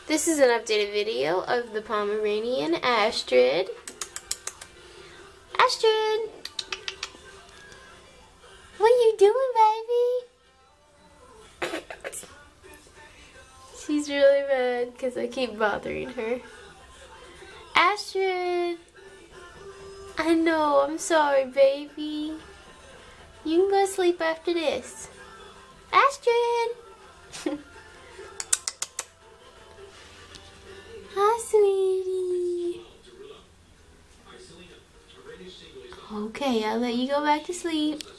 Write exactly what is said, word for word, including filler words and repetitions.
This is an updated video of the Pomeranian Astrid. Astrid! What are you doing, baby? She's really mad because I keep bothering her. Astrid! I know, I'm sorry, baby. You can go sleep after this. Astrid! Hi, sweetie. Okay, I'll let you go back to sleep.